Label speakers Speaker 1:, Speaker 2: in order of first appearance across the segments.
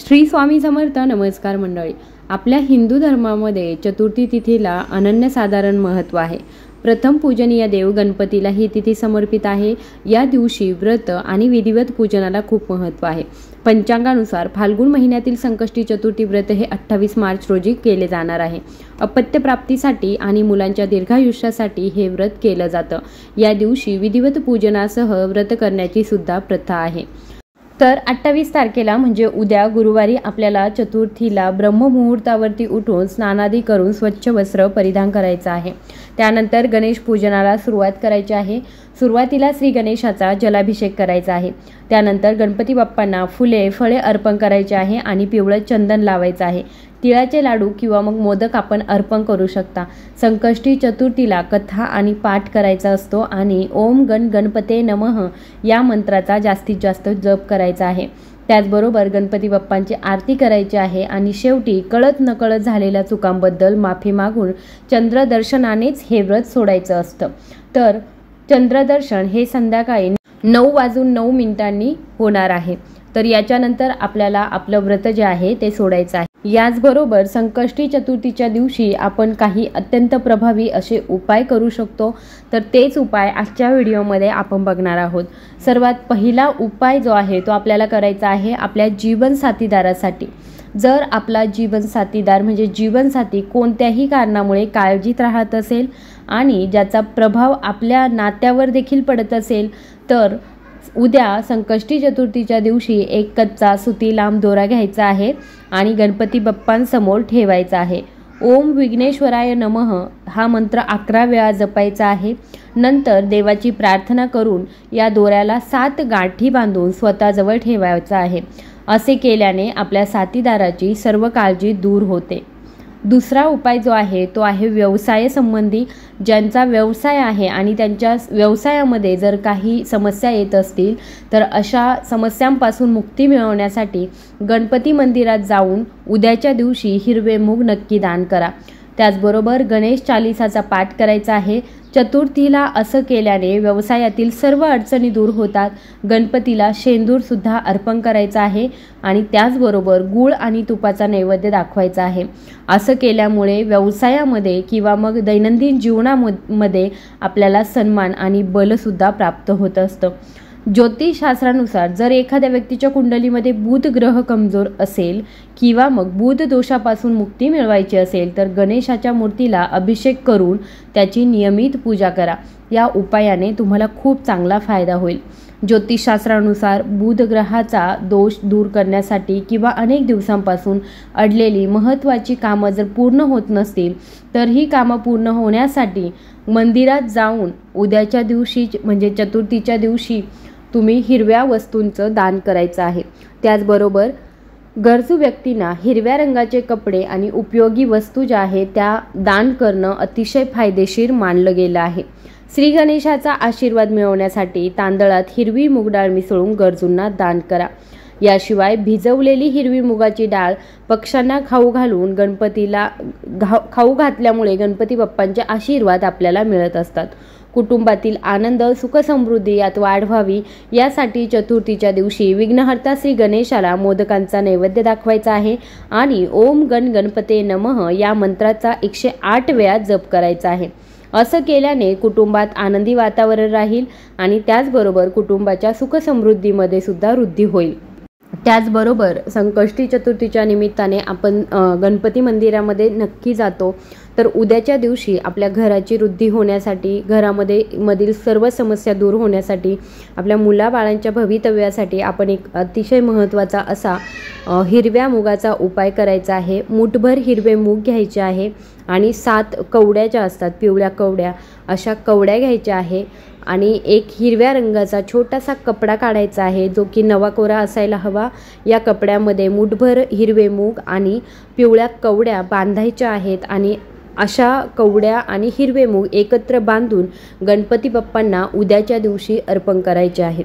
Speaker 1: श्री स्वामी समर्थ. नमस्कार मंडळी. आपल्या हिंदू धर्मामध्ये चतुर्थी तिथीला अनन्यसाधारण महत्त्व आहे. प्रथम पूजनीय देव गणपतीला ही तिथी समर्पित आहे. या दिवशी व्रत आणि विधिवत पूजनाला खूप महत्त्व आहे. पंचांगानुसार फाल्गुन महिन्यातील संकष्टी चतुर्थी व्रत हे 28 मार्च रोजी केले जाणार आहे. अपत्य प्राप्तीसाठी आणि मुलांच्या दीर्घायुष्यासाठी हे व्रत केलं जातं. या दिवशी विधिवत पूजनासह व्रत करण्याची सुद्धा प्रथा आहे. तर 28 तारखेला म्हणजे उद्या गुरुवारी आपल्याला चतुर्थीला ब्रह्ममुहूर्तावरती उठून स्नानादी करून स्वच्छ वस्त्र परिधान करायचं आहे. त्यानंतर गणेश पूजनाला सुरुवात करायची आहे. सुरुवातीला श्री गणेशाचा जलाभिषेक करायचा आहे. त्यानंतर गणपती बाप्पांना फुले फळे अर्पण करायचे आहे आणि पिवळं चंदन लावायचं आहे. तिळाचे लाडू किंवा मग मोदक आपण अर्पण करू शकता. संकष्टी चतुर्थीला कथा आणि पाठ करायचा असतो आणि ओम गण गणपते नमः या मंत्राचा जास्तीत जास्त जप करायचा आहे. त्याचबरोबर गणपती बाप्पांची आरती करायची आहे आणि शेवटी कळत नकळत झालेल्या चुकांबद्दल माफी मागून चंद्रदर्शनानेच हे व्रत सोडायचं असतं. तर चंद्रदर्शन हे संध्याकाळी 9:09 होणार आहे. तर याच्यानंतर आपल्याला आपलं व्रत जे आहे ते सोडायचं आहे. याचबरोबर संकष्टी चतुर्थीच्या दिवशी आपण काही अत्यंत प्रभावी असे उपाय करू शकतो. तर तेच उपाय आजच्या व्हिडिओमध्ये आपण बघणार आहोत. सर्वात पहिला उपाय जो आहे तो आपल्याला करायचा आहे आपल्या जीवनसाथीदारासाठी. जर आपला जीवनसाथीदार म्हणजे जीवनसाथी कोणत्याही कारणामुळे काळजीत राहत असेल आणि ज्याचा प्रभाव आपल्या नात्यावर देखील पडत असेल तर उद्या संकष्टी चतुर्थीच्या दिवशी एक कच्चा सुती लांब दोरा घ्यायचा आहे आणि गणपती बाप्पांसमोर ठेवायचा आहे. ओम विघ्नेश्वराय नमः हा मंत्र 11 वेळा जपायचा आहे. नंतर देवाची प्रार्थना करून या दोऱ्याला 7 गाठी बांधून स्वतःजवळ ठेवायचा आहे. असे केल्याने आपल्या साथीदाराची सर्व काळजी दूर होते. दुसरा उपाय जो आहे तो आहे व्यवसायासंबंधी. ज्यांचा व्यवसाय आहे आणि त्यांच्या व्यवसायामध्ये जर काही समस्या येत असतील तर अशा समस्यांपासून मुक्ती मिळवण्यासाठी गणपती मंदिरात जाऊन उद्याच्या दिवशी हिरवे मूग नक्की दान करा. त्याचबरोबर गणेश चालिसाचा पाठ करायचा आहे. चतुर्थीला असं केल्याने व्यवसायातील सर्व अडचणी दूर होतात. गणपतीला शेंदूरसुद्धा अर्पण करायचा आहे आणि त्याचबरोबर गूळ आणि तुपाचा नैवेद्य दाखवायचा आहे. असं केल्यामुळे व्यवसायामध्ये किंवा मग दैनंदिन जीवनामध्ये आपल्याला सन्मान आणि बलसुद्धा प्राप्त होत असतं. ज्योतिषशास्त्रानुसार जर एखाद्या व्यक्तीच्या कुंडलीमध्ये बुध ग्रह कमजोर असेल किंवा मग बुध दोषापासून मुक्ती मिळवायची असेल तर गणेशाच्या मूर्तीला अभिषेक करून त्याची नियमित पूजा करा. या उपायाने तुम्हाला खूप चांगला फायदा होईल. ज्योतिषशास्त्रानुसार बुध ग्रहाचा दोष दूर करण्यासाठी किंवा अनेक दिवसांपासून अडलेली महत्त्वाची कामं जर पूर्ण होत नसतील तर ही कामं पूर्ण होण्यासाठी मंदिरात जाऊन उद्याच्या दिवशी म्हणजे चतुर्थीच्या दिवशी तुम्ही हिरव्या वस्तूंचं दान करायचं आहे. त्याचबरोबर गरजू व्यक्तींना हिरव्या रंगाचे कपडे आणि उपयोगी वस्तू ज्या आहेत त्या दान करणं अतिशय फायदेशीर मानलं गेलं आहे. श्री गणेशाचा आशीर्वाद मिळवण्यासाठी तांदळात हिरवी मूग डाळ मिसळून गरजूंना दान करा. याशिवाय भिजवलेली हिरवी मुगाची डाळ पक्ष्यांना खाऊ घालून गणपतीला खाऊ घातल्यामुळे गणपती बाप्पांचे आशीर्वाद आपल्याला मिळत असतात. कुटुंबातील आनंद सुखसमृद्धी यात वाढ व्हावी यासाठी चतुर्थीच्या दिवशी विघ्नहर्ता श्री गणेशाला मोदकांचा नैवेद्य दाखवायचा आहे आणि ओम गण गणपते नमः या मंत्राचा 108 वेळा जप करायचा आहे. असं केल्याने कुटुंबात आनंदी वातावरण राहील आणि त्याचबरोबर कुटुंबाच्या सुखसमृद्धीमध्ये सुद्धा वृद्धी होईल. त्याचबरोबर संकष्टी चतुर्थीच्या निमित्ताने आपण गणपती मंदिरामध्ये नक्की जातो. तर उद्याच्या दिवशी आपल्या घराची वृद्धी होण्यासाठी मधील सर्व समस्या दूर होण्यासाठी आपल्या मुलाबाळांच्या भवितव्यासाठी आपण एक अतिशय महत्त्वाचा असा हिरव्या मुगाचा उपाय करायचा आहे. मूठभर हिरवे मूग घ्यायचे आहे आणि 7 कवड्या ज्या असतात पिवळ्या कवड्या अशा कवड्या घ्यायच्या आहे आणि एक हिरव्या रंगाचा छोटासा कपडा काढायचा आहे जो की नवा कोरा असायला हवा. या कपड्यामध्ये मूठभर हिरवे मूग आणि पिवळ्या कवड्या बांधायच्या आहेत आणि अशा कवड्या आणि हिरवे मूग एकत्र बांधून गणपती बाप्पांना उद्याच्या दिवशी अर्पण करायचे आहेत.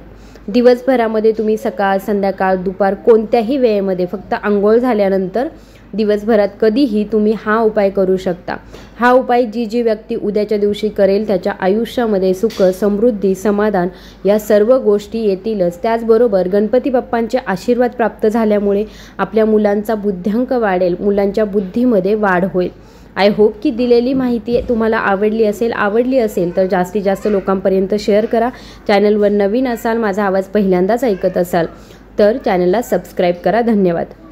Speaker 1: दिवसभरामध्ये तुम्ही सकाळ, संध्याकाळ, दुपार कोणत्याही वेळेमध्ये फक्त अंघोळ झाल्यानंतर दिवसभरात कधीही तुम्ही हा उपाय करू शकता। हा उपाय जी व्यक्ती उद्याच्या दिवशी करेल त्याच्या आयुष्यामध्ये सुख, समृद्धी, समाधान या सर्व गोष्टी येतीलच। त्याचबरोबर गणपती बाप्पांचे आशीर्वाद प्राप्त झाल्यामुळे आपल्या मुलांचा बुद्ध्यांक वाढेल, मुलांच्या बुद्धीमध्ये वाढ होईल। आय होप की दिलेली माहिती तुम्हाला आवडली असेल तर जास्तीत जास्त लोकांपर्यंत शेअर करा। चॅनलवर नवीन असाल, माझा आवाज पहिल्यांदाच ऐकत असाल तर चॅनलला सबस्क्राईब करा। धन्यवाद।